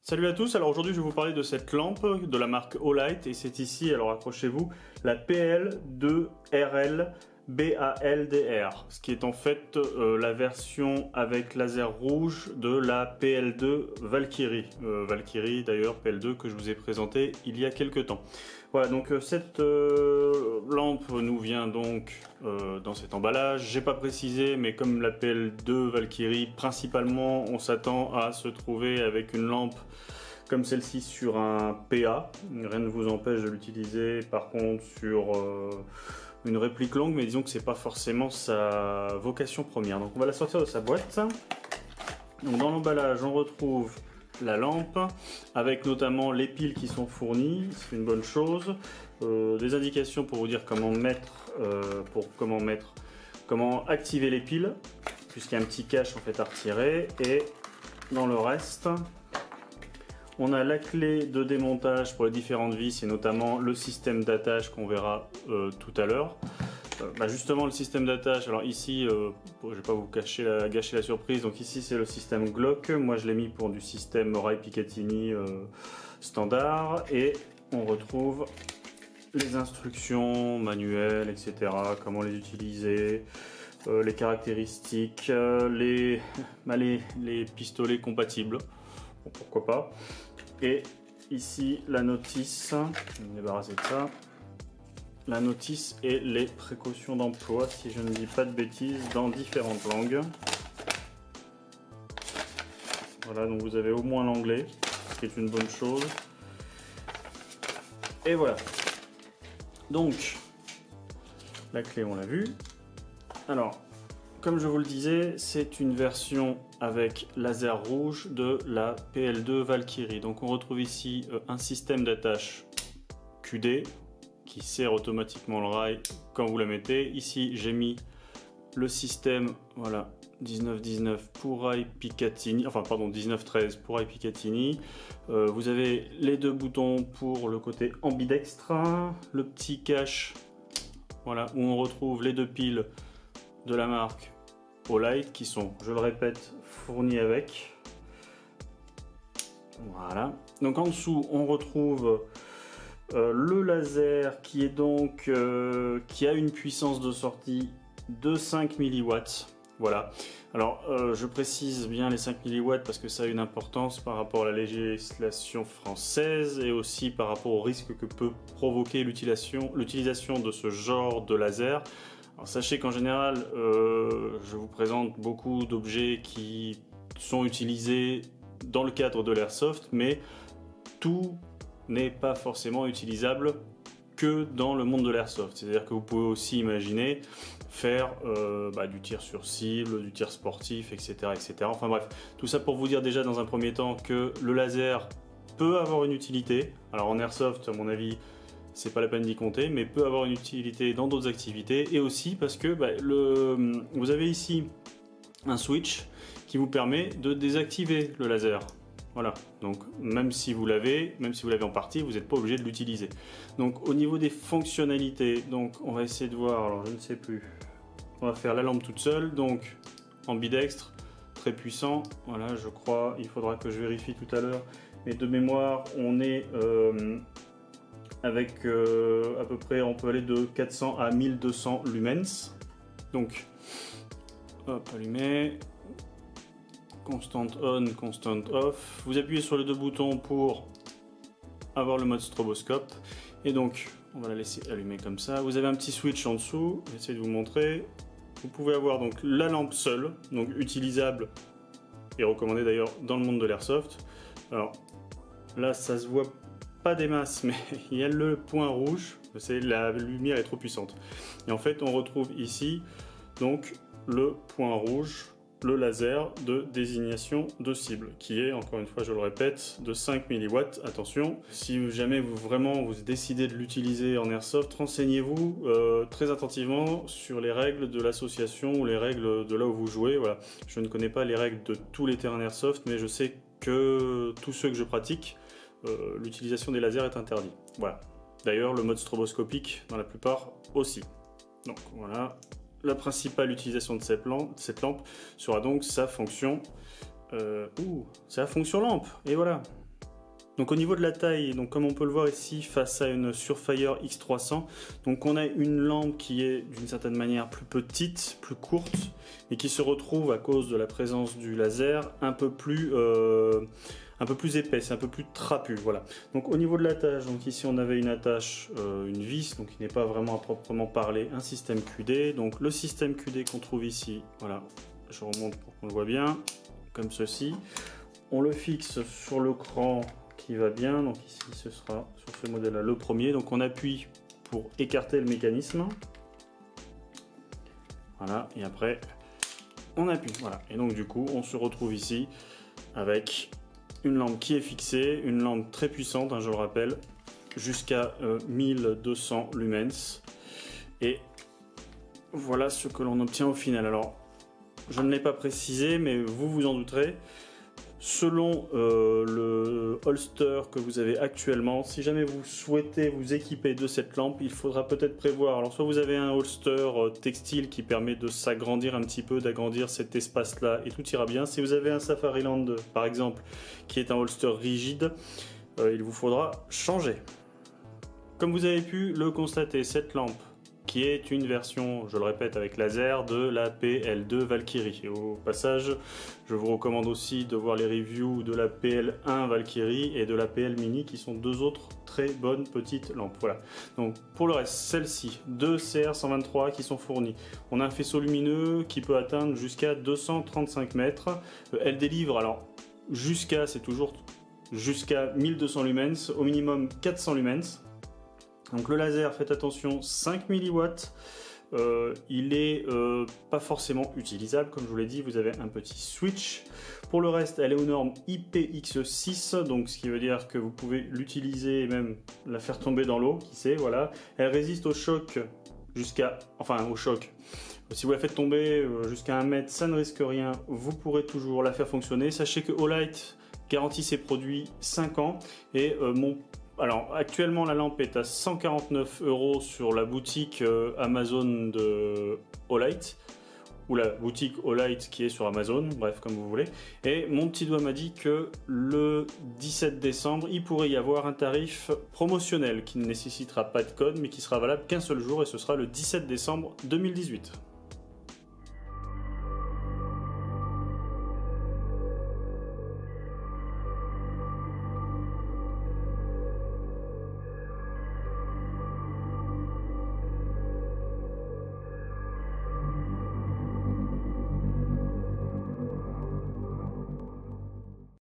Salut à tous, alors aujourd'hui je vais vous parler de cette lampe de la marque Olight et c'est ici, alors accrochez-vous, la PL2RL BALDR, ce qui est en fait la version avec laser rouge de la PL2 Valkyrie. Valkyrie d'ailleurs, PL2 que je vous ai présenté il y a quelques temps. Voilà, donc cette lampe nous vient donc dans cet emballage. J'ai pas précisé, mais comme la PL2 Valkyrie, principalement on s'attend à se trouver avec une lampe comme celle-ci sur un PA. Rien ne vous empêche de l'utiliser par contre sur une réplique longue, mais disons que c'est pas forcément sa vocation première. Donc on va la sortir de sa boîte. Donc dans l'emballage on retrouve la lampe avec notamment les piles qui sont fournies, c'est une bonne chose, des indications pour vous dire comment comment activer les piles, puisqu'il y a un petit cache en fait à retirer. Et dans le reste on a la clé de démontage pour les différentes vis et notamment le système d'attache qu'on verra tout à l'heure. Justement le système d'attache, alors ici, je ne vais pas vous gâcher la surprise, donc ici c'est le système Glock, moi je l'ai mis pour du système Rai Picatinny standard, et on retrouve les instructions manuelles, etc., comment les utiliser, les caractéristiques, les pistolets compatibles. Bon, pourquoi pas. Et ici la notice, je vais me débarrasser de ça, la notice et les précautions d'emploi, si je ne dis pas de bêtises, dans différentes langues. Voilà, donc vous avez au moins l'anglais, ce qui est une bonne chose. Et voilà. Donc, la clé on l'a vu. Alors, comme je vous le disais, c'est une version avec laser rouge de la PL2 Valkyrie. Donc on retrouve ici un système d'attache QD qui serre automatiquement le rail quand vous la mettez. Ici j'ai mis le système, voilà, 1919 pour Rai Picatinny, enfin pardon 1913 pour Rai Picatinny. Vous avez les deux boutons pour le côté ambidextre, le petit cache, voilà, où on retrouve les deux piles de la marque Olight qui sont, je le répète, fournis avec. Voilà. Donc en dessous, on retrouve le laser qui est donc qui a une puissance de sortie de 5 mW. Voilà. Alors je précise bien les 5 mW parce que ça a une importance par rapport à la législation française et aussi par rapport au risque que peut provoquer l'utilisation de ce genre de laser. Alors sachez qu'en général, je vous présente beaucoup d'objets qui sont utilisés dans le cadre de l'airsoft, mais tout n'est pas forcément utilisable que dans le monde de l'airsoft. C'est-à-dire que vous pouvez aussi imaginer faire du tir sur cible, du tir sportif, etc., etc. Enfin bref, tout ça pour vous dire déjà dans un premier temps que le laser peut avoir une utilité. Alors en airsoft, à mon avis, c'est pas la peine d'y compter, mais peut avoir une utilité dans d'autres activités, et aussi parce que vous avez ici un switch qui vous permet de désactiver le laser. Voilà, donc même si vous l'avez en partie, vous n'êtes pas obligé de l'utiliser. Donc au niveau des fonctionnalités, donc on va essayer de voir, alors je ne sais plus, on va faire la lampe toute seule, donc ambidextre, très puissant, voilà, je crois, il faudra que je vérifie tout à l'heure, mais de mémoire, on est avec à peu près, on peut aller de 400 à 1200 lumens. Donc, hop, allumé, constant on, constant off. Vous appuyez sur les deux boutons pour avoir le mode stroboscope. Et donc, on va la laisser allumer comme ça. Vous avez un petit switch en dessous, je vais essayer de vous montrer. Vous pouvez avoir donc la lampe seule, donc utilisable et recommandée d'ailleurs dans le monde de l'airsoft. Alors, là, ça se voit pas des masses, mais il y a le point rouge, c'est la lumière est trop puissante. Et en fait, on retrouve ici donc le point rouge, le laser de désignation de cible, qui est, encore une fois, je le répète, de 5 mW. Attention, si jamais vous décidez de l'utiliser en airsoft, renseignez-vous très attentivement sur les règles de l'association ou les règles de là où vous jouez. Voilà. Je ne connais pas les règles de tous les terrains airsoft, mais je sais que tous ceux que je pratique, l'utilisation des lasers est interdite. Voilà. D'ailleurs, le mode stroboscopique dans la plupart aussi. Donc voilà, la principale utilisation de cette lampe sera donc sa fonction lampe. Et voilà. Donc au niveau de la taille, donc comme on peut le voir ici face à une Surefire X300, donc on a une lampe qui est d'une certaine manière plus petite, plus courte, et qui se retrouve à cause de la présence du laser un peu plus épaisse, un peu plus trapue. Voilà. Donc au niveau de l'attache, donc ici on avait une attache, une vis, donc il n'est pas vraiment à proprement parler un système QD. Donc le système QD qu'on trouve ici, voilà, je remonte pour qu'on le voit bien, comme ceci. On le fixe sur le cran qui va bien, donc ici ce sera sur ce modèle là le premier, donc on appuie pour écarter le mécanisme, voilà, et après on appuie, voilà, et donc du coup on se retrouve ici avec une lampe qui est fixée, une lampe très puissante, hein, je le rappelle, jusqu'à 1200 lumens, et voilà ce que l'on obtient au final. Alors je ne l'ai pas précisé, mais vous vous en douterez, selon le holster que vous avez actuellement, si jamais vous souhaitez vous équiper de cette lampe, il faudra peut-être prévoir, alors soit vous avez un holster textile qui permet de s'agrandir un petit peu, d'agrandir cet espace là et tout ira bien. Si vous avez un Safariland par exemple qui est un holster rigide, il vous faudra changer. Comme vous avez pu le constater, cette lampe qui est une version, je le répète, avec laser de la PL2 Valkyrie. Et au passage, je vous recommande aussi de voir les reviews de la PL1 Valkyrie et de la PL Mini, qui sont deux autres très bonnes petites lampes. Voilà. Donc pour le reste, celles-ci, deux CR123 qui sont fournies. On a un faisceau lumineux qui peut atteindre jusqu'à 235 mètres. Elle délivre, alors jusqu'à, c'est toujours jusqu'à 1200 lumens, au minimum 400 lumens. Donc le laser, faites attention, 5 milliwatts, il est pas forcément utilisable, comme je vous l'ai dit, vous avez un petit switch. Pour le reste, elle est aux normes IPX6, donc ce qui veut dire que vous pouvez l'utiliser et même la faire tomber dans l'eau, qui sait, voilà. Elle résiste au choc au choc. Si vous la faites tomber jusqu'à 1 mètre, ça ne risque rien, vous pourrez toujours la faire fonctionner. Sachez que Olight garantit ses produits 5 ans et alors actuellement la lampe est à 149 € sur la boutique Amazon de Olight, ou la boutique Olight qui est sur Amazon, bref comme vous voulez. Et mon petit doigt m'a dit que le 17 décembre il pourrait y avoir un tarif promotionnel qui ne nécessitera pas de code mais qui sera valable qu'un seul jour, et ce sera le 17 décembre 2018.